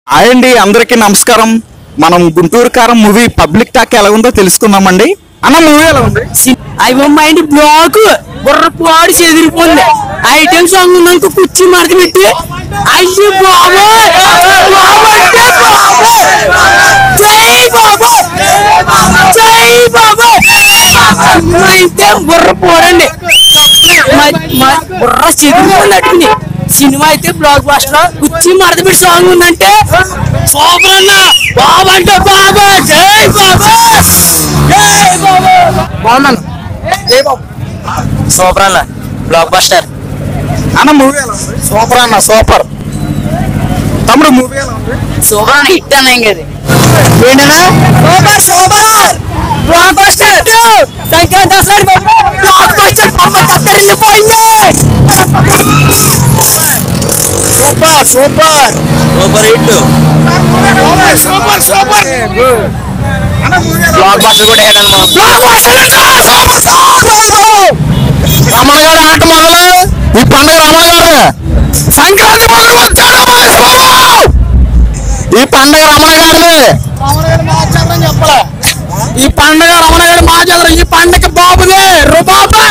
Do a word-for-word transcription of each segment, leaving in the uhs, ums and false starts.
Hi అండి, అందరికీ నమస్కారం. మనం గుంటూరు కారం మూవీ పబ్లిక్ టాక్ ఎలా ఉందో తెలుసుకుందామండి. అన్న మూవీ ఎలా ఉంది? అయ్యో మైండ్ బ్లాక్ బుర్ర పాడి చెదిరిపోయింది. ఐటమ్ సాంగ్ ఉందనుకో కుర్చీ మడత పెట్టి అయ్యో బాబోయ్ జై బాబోయ్ జై బాబోయ్ అయితే బుర్ర పోడండి, బుర్ర చెదిరిపోయినట్టుంది. సినిమా అయితే బ్లాక్ బాస్టర్. కుర్చీ మడత పెట్టి సాంగ్ ఉందంటే సూపర్ అన్న. బాబు అంటే బాబా జై బాబా జై బాబా బాగున్నాను. జై బాబు సూపర్ అన్న, బ్లాక్ బాస్టర్ అన్న మూవీ ఎలా ఉంది? సూపర్ అన్న సూపర్. తమ్ముడు మూవీ ఎలా ఉంది? సూపర్ అన్న, హిట్ అన్న. ఇంకది ఏంటన్నా super super blockbuster. Sankranti వస్తాడు బ్లాక్ బాస్టర్. బొమ్మ కత్తరిల్లిపోయింది. Super super super hit super super blockbuster కూడా హిట్ అన్నమాట. బ్లాక్ బాస్టర్ రమణ గారు ఆట మొదలు ఈ పండుగ రమణ గారు సంక్రాంతి మొదలు వచ్చాడు. ఈ పండుగ రమణ గారిది. చెప్పలే ఈ పండుగ రమణ గారి మాజాదర. ఈ పండుగ బాబుదే రుబాబు.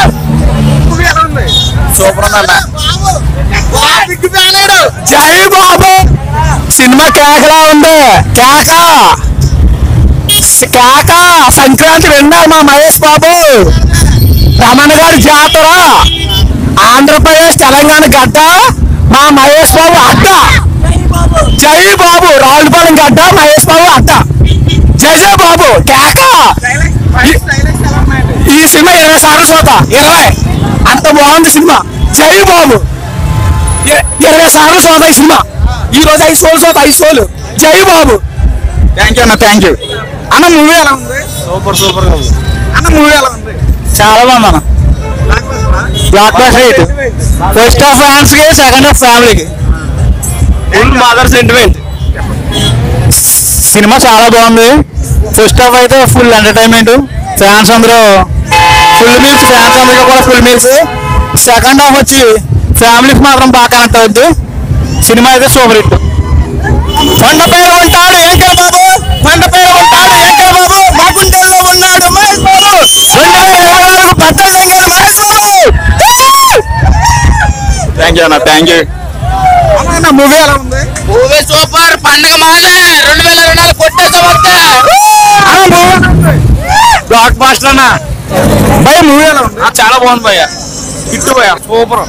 సూపర్ ఉందన్న. జై బాబు. సినిమా కేకలా ఉంది. కేక కేక సంక్రాంతి విన్నారు మా మహేష్ బాబు. రమణ గారి జాతర ఆంధ్రప్రదేశ్ తెలంగాణ గడ్డ మా మహేష్ బాబు అడ్డ. జై బాబు. రావులపాలెం గడ్డ మహేష్ బాబు అడ్డ. జై జై బాబు. కేక. ఈ సినిమా ఇరవై సార్లు చూద్దా. ఇరవై అంత బాగుంది సినిమా. జై బాబు. ఇరవై సార్లు చూద్దా ఈ సినిమా. ఈ రోజు ఐదు సోలు చూద్దా. ఐదు సోలు. జై బాబు. థ్యాంక్ యూ అన్న. థ్యాంక్ యూ అన్న. మూవీ ఎలా ఉంది? సూపర్ సూపర్ గా ఉంది అన్న మూవీ ఎలా ఉంది? చాలా బాగుంది అన్న. Blockbuster hit. First half fans కి, సెకండ్ హాఫ్ ఫ్యామిలీకి. Full mother sentiment. సినిమా చాలా బాగుంది. ఫస్ట్ హాఫ్ అయితే ఫుల్ ఎంటర్టైన్మెంట్. ఫ్యాన్స్ అందరూ ఫుల్ మీల్స్. ఫ్యాన్స్ అందరూ కూడా ఫుల్ మీల్స్. సెకండ్ హాఫ్ వచ్చి ఫ్యామిలీకి మాత్రం బాగా కనెక్ట్ అవుద్ది. సినిమా అయితే సూపర్ హిట్. కొండ పేరు ఉంటాడు వెంకట బాబు. కొండ పేరు ఉంటాడు వెంకట బాబు. మా గుండెల్లో ఉన్నాడు మహేష్ బాబు. రెండు వేల ఇరవై నాలుగు పెద్ద సంఖ్యలో మహేష్ బాబు. థ్యాంక్ యూ అన్న. థ్యాంక్ యూ అన్న. మూవీ ఎలా ఉంది? Movie super. పండుగ మాదే. రెండు వేల ఇరవై నాలుగు కొట్టేసా వస్తే బ్లాక్ బస్టర్ అన్న. భయ మూవీ ఎలా ఉంది? చాలా బాగుంది భయ్య. హిట్ భయ్య. Super.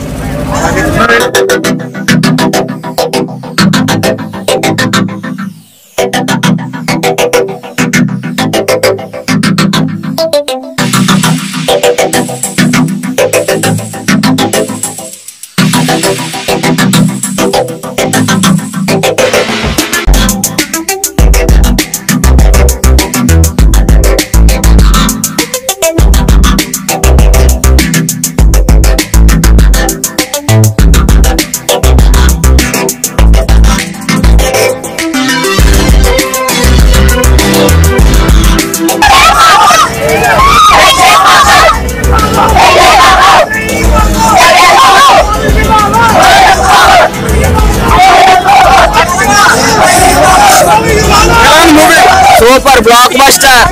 Super blockbuster.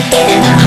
Thank you.